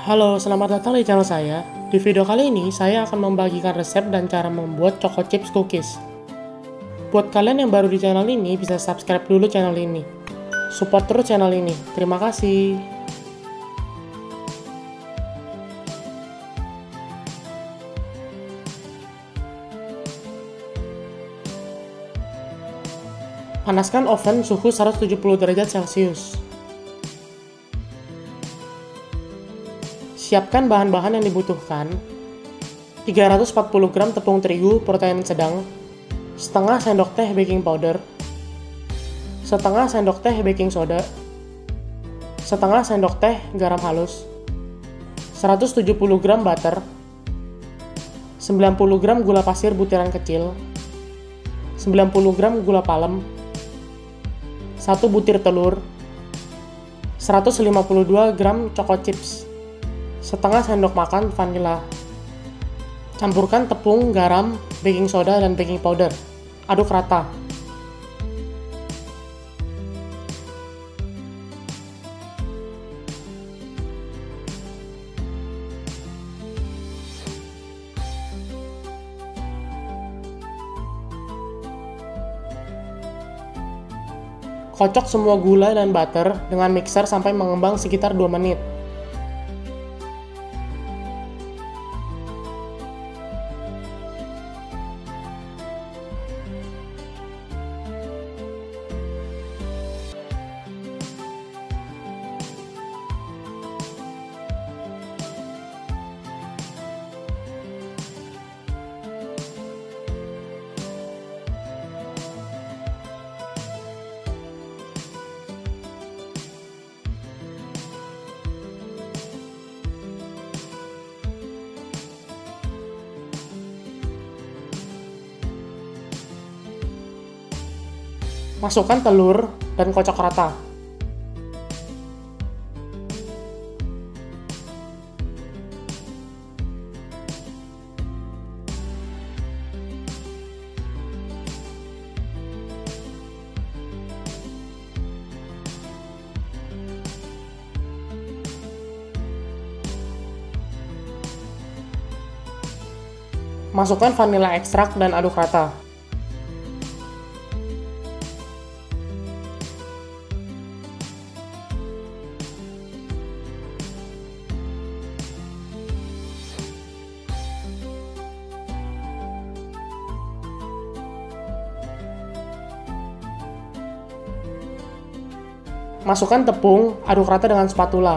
Halo, selamat datang di channel saya. Di video kali ini, saya akan membagikan resep dan cara membuat Choco Chips Cookies. Buat kalian yang baru di channel ini, bisa subscribe dulu channel ini. Support terus channel ini. Terima kasih. Panaskan oven suhu 170 derajat Celcius. Siapkan bahan-bahan yang dibutuhkan. 340 gram tepung terigu protein sedang, setengah sendok teh baking powder, setengah sendok teh baking soda, setengah sendok teh garam halus, 170 gram butter, 90 gram gula pasir butiran kecil, 90 gram gula palem, 1 butir telur, 152 gram Choco Chips, setengah sendok makan vanila. Campurkan tepung, garam, baking soda, dan baking powder. Aduk rata. Kocok semua gula dan butter dengan mixer sampai mengembang sekitar 2 menit. Masukkan telur dan kocok rata. Masukkan vanila ekstrak dan aduk rata. Masukkan tepung, aduk rata dengan spatula.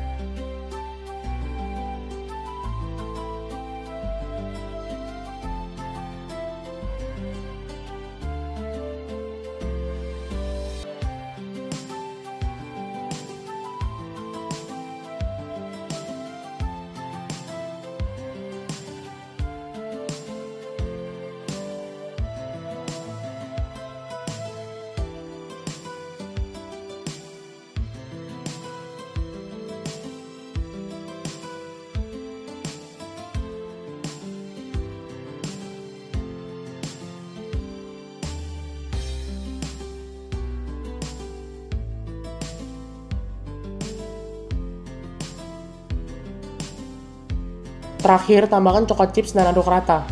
Terakhir, tambahkan Choco Chips dan aduk rata.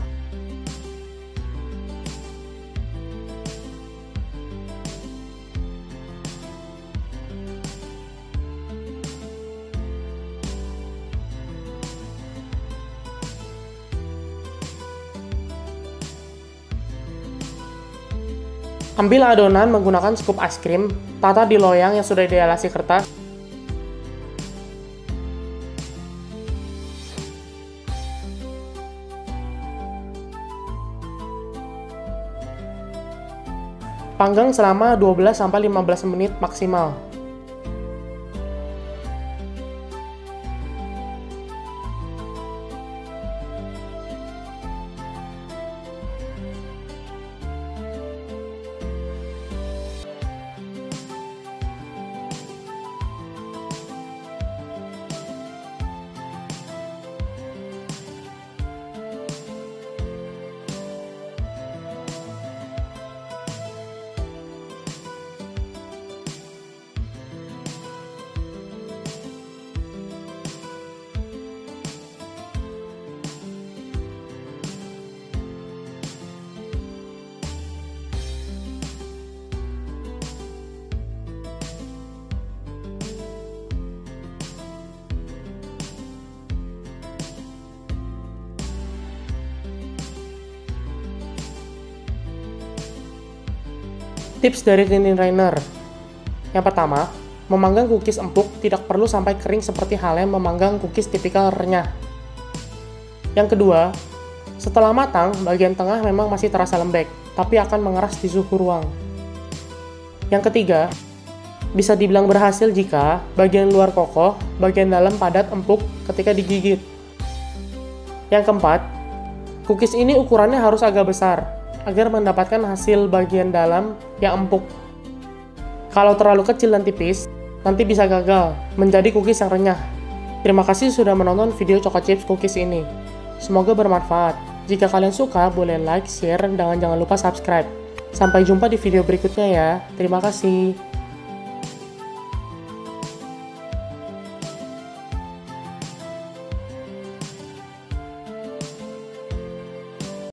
Ambil adonan menggunakan scoop es krim, tata di loyang yang sudah dialasi kertas. Panggang selama 12-15 menit maksimal. Tips dari Thin Rainer. Yang pertama, memanggang cookies empuk tidak perlu sampai kering seperti halnya memanggang cookies tipikal renyah. Yang kedua, setelah matang, bagian tengah memang masih terasa lembek, tapi akan mengeras di suhu ruang. Yang ketiga, bisa dibilang berhasil jika bagian luar kokoh, bagian dalam padat empuk ketika digigit. Yang keempat, cookies ini ukurannya harus agak besar, agar mendapatkan hasil bagian dalam yang empuk. Kalau terlalu kecil dan tipis, nanti bisa gagal, menjadi cookies yang renyah. Terima kasih sudah menonton video Choco Chips Cookies ini. Semoga bermanfaat. Jika kalian suka, boleh like, share, dan jangan lupa subscribe. Sampai jumpa di video berikutnya ya. Terima kasih.